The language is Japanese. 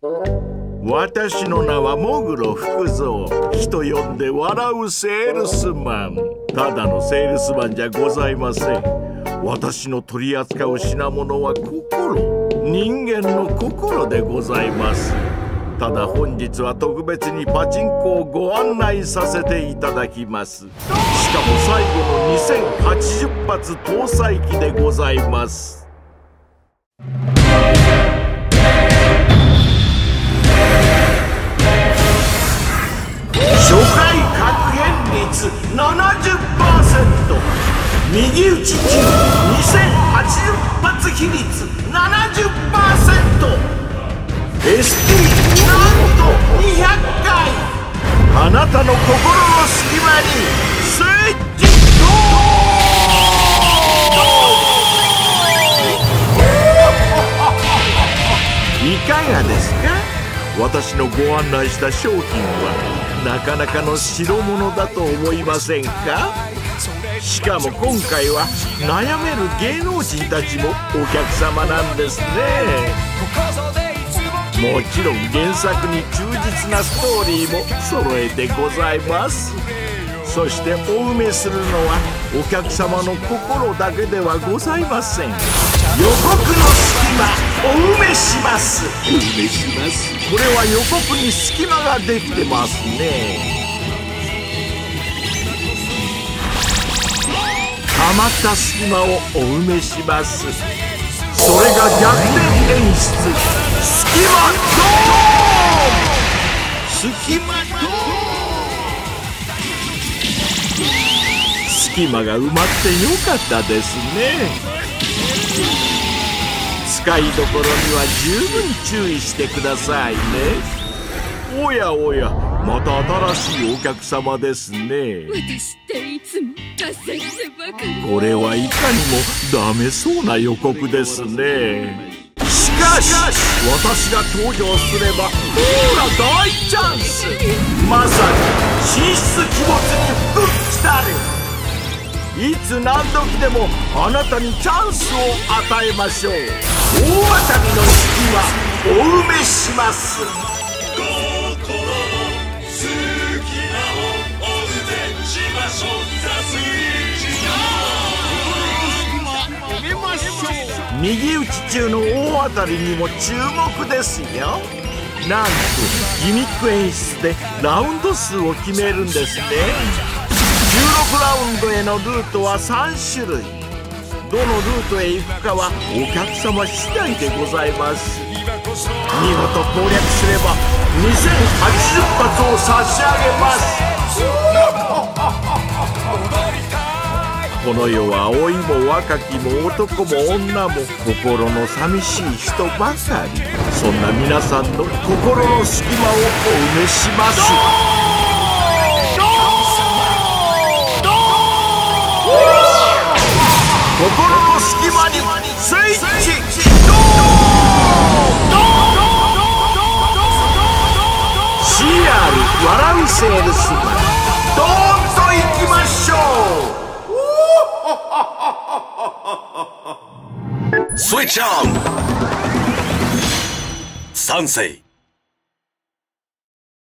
私の名はモグロ福蔵。人呼んで笑うセールスマン。ただのセールスマンじゃございません。私の取り扱う品物は心、人間の心でございます。ただ本日は特別にパチンコをご案内させていただきます。しかも最後の2080発搭載機でございます。初回確変率 70%、 右打ち中2080発比率 70%、 ST なんと200回。あなたの心の隙間にスイッチドーン。いかがですか？私のご案内した商品はなかなかの代物だと思いませんか？しかも今回は悩める芸能人たちもお客様なんですね。もちろん原作に忠実なストーリーも揃えてございます。そしてお埋めするのはお客様の心だけではございません。予告の隙間お埋めします。お埋めします。これは予告に隙間ができてますね。たまった隙間をお埋めします。それが逆転演出、隙間ドーン。隙間ドーン。隙間が埋まってよかったですね。使いどころには十分注意してくださいね。おやおや、また新しいお客様ですね。 私っていつも焦ってばかり。 これはいかにもダメそうな予告ですね。しかし私が登場すればほら大チャンス。まさに神出鬼没に服来たる。いつ何時でもあなたにチャンスを与えましょう。大当たりの隙間お埋めします。右打ち中の大当たりにも注目ですよ。なんとギミック演出でラウンド数を決めるんですね。16ラウンドへのルートは3種類。どのルートへ行くかはお客様次第でございます。見事攻略すれば2080発を差し上げます。この世は老いも若きも男も女も心の寂しい人ばかり。そんな皆さんの心の隙間をお埋めします。心の隙間にスイッチドーン。 CR 笑うセールスマン、ドーンといきましょう。 スイッチオン。賛成。